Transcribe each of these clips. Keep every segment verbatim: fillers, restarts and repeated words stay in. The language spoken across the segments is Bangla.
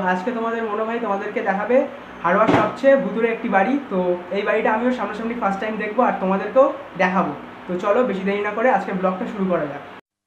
আজকে তোমাদের মনো ভাই তোমাদেরকে দেখাবে হাড়োয়ার সবচেয়ে ভুতুরে একটি বাড়ি। তো এই বাড়িটা আমিও সামনাসামনি ফার্স্ট টাইম দেখবো আর তোমাদেরকেও দেখাবো। তো চলো বেশি দেরি না করে আজকে ব্লগটা শুরু করা যাক।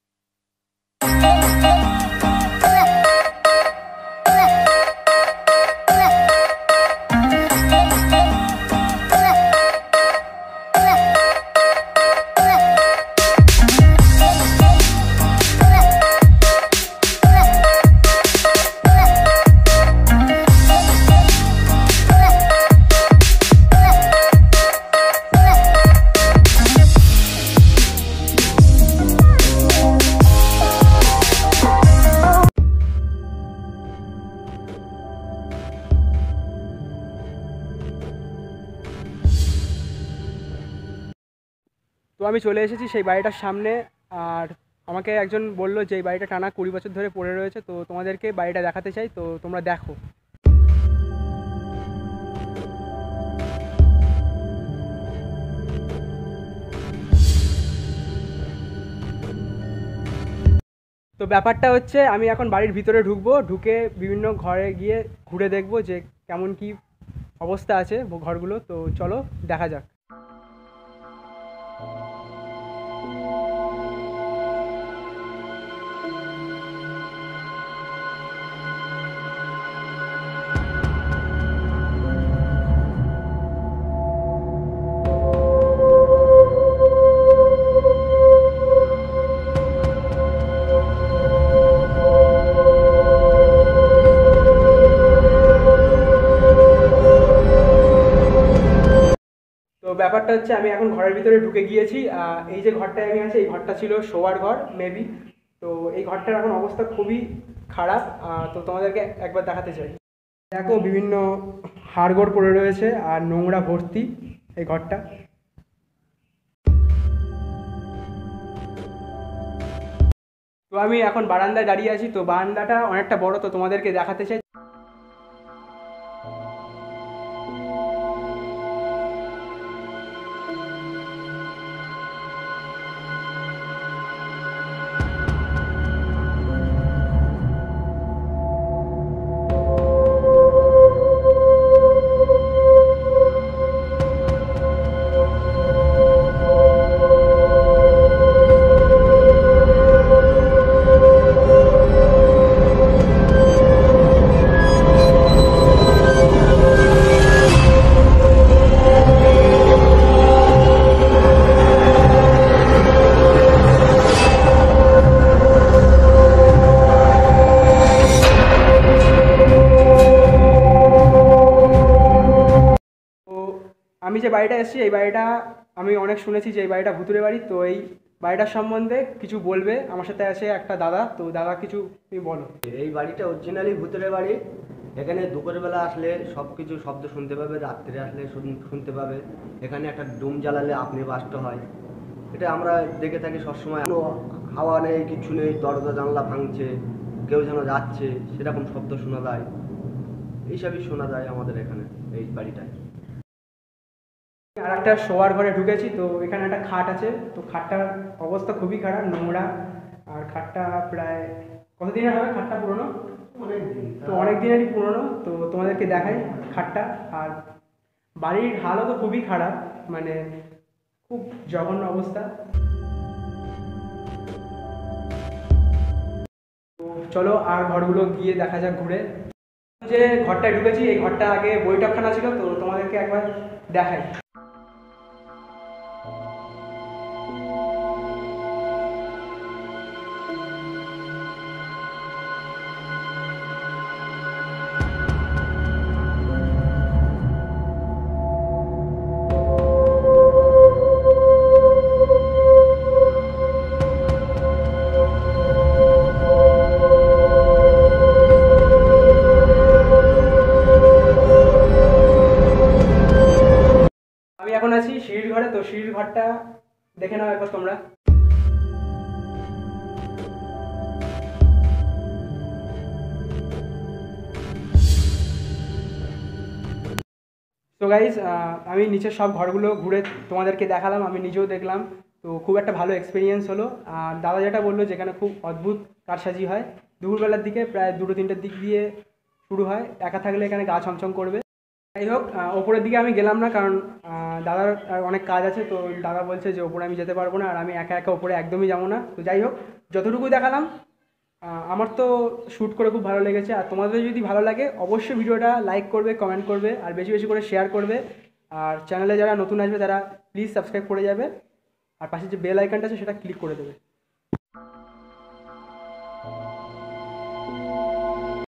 তো আমি চলে এসেছি সেই বাড়িটার সামনে, আর আমাকে একজন বলল যে এই বাড়িটা টানা কুড়ি বছর ধরে পড়ে রয়েছে। তো তোমাদেরকে বাড়িটা দেখাতে চাই, তো তোমরা দেখো। তো ব্যাপারটা হচ্ছে আমি এখন বাড়ির ভিতরে ঢুকবো, ঢুকে বিভিন্ন ঘরে গিয়ে ঘুরে দেখবো যে কেমন কি অবস্থা আছে ঘরগুলো। তো চলো দেখা যাক। তো ব্যাপারটা হচ্ছে আমি এখন ঘরের ভিতরে ঢুকে গিয়েছি। এই যে ঘরটায় আমি আছি এই ঘরটা ছিল শোয়ার ঘর মেবি। তো এই ঘরটার এখন অবস্থা খুবই খারাপ। তো তোমাদেরকে একবার দেখাতে চাই। দেখো বিভিন্ন হাড়গোড় পড়ে রয়েছে আর নোংরা ভর্তি এই ঘরটা। তো আমি এখন বারান্দায় দাঁড়িয়ে আছি। তো বারান্দাটা অনেকটা বড়, তো তোমাদেরকে দেখাতে চাই। আমি যে বাড়িটা এসেছি এই বাড়িটা আমি অনেক শুনেছি যে এই বাড়িটা ভুতুরে বাড়ি। তো এই বাড়িটার সম্বন্ধে কিছু বলবে আমার সাথে আছে একটা দাদা। তো দাদা কিছু তুমি বলো। এই বাড়িটা অরিজিনালি ভুতুরে বাড়ি। এখানে দুপুরবেলা আসলে সব কিছু শব্দ শুনতে পাবে, রাত্রে আসলে শুনতে পাবে। এখানে একটা ডুম জ্বালালে আপনি বাস্ট হয়, এটা আমরা দেখে থাকি সবসময়। হাওয়া নেই, কিছু নেই, দরজা জানলা ভাঙছে, কেউ যেন যাচ্ছে সেরকম শব্দ শোনা যায়। এইসবই শোনা যায় আমাদের এখানে এই বাড়িটায়। আর একটা শোয়ার ঘরে ঢুকেছি। তো এখানে একটা খাট আছে। তো খাটটার অবস্থা খুবই খারাপ, নোংরা। আর খাটটা প্রায় কতদিনের হবে খাটটা পুরনো? অনেক দিন। তো অনেক দিনেরই পুরনো। তো তোমাদেরকে দেখাই খাটটা। আর বাড়ির হালও তো খুবই খারাপ, মানে খুব জঘন্য অবস্থা। তো চলো আর ঘরগুলো গিয়ে দেখা যাক ঘুরে। যে ঘরটায় ঢুকেছি এই ঘরটা আগে বৈঠকখানা ছিল। তো তোমাদেরকে একবার দেখাই। এখন আছি সিঁড়ির ঘরে। তো সিঁড়ির ঘরটা দেখে নাও একবার তোমরা। তো গাইজ আমি নিচের সব ঘরগুলো ঘুরে তোমাদেরকে দেখালাম, আমি নিজেও দেখলাম। তো খুব একটা ভালো এক্সপিরিয়েন্স হলো। আর দাদা যেটা বললো যেখানে খুব অদ্ভুত কারসাজি হয় দুপুরবেলার দিকে প্রায় দুটো তিনটের দিক দিয়ে শুরু হয়। একা থাকলে এখানে গা ছমছম করবে। যাই হোক, ওপরের দিকে আমি গেলাম না, কারণ দাদার অনেক কাজ আছে। তো দাদা বলছে যে ওপরে আমি যেতে পারবো না, আর আমি একা একা ওপরে একদমই যাবো না। তো যাই হোক, যতটুকু দেখালাম, আমার তো শ্যুট করে খুব ভালো লেগেছে। আর তোমাদের যদি ভালো লাগে অবশ্যই ভিডিওটা লাইক করবে, কমেন্ট করবে, আর বেশি বেশি করে শেয়ার করবে। আর চ্যানেলে যারা নতুন আসবে তারা প্লিজ সাবস্ক্রাইব করে যাবে, আর পাশে যে বেল আইকনটা আছে সেটা ক্লিক করে দেবে।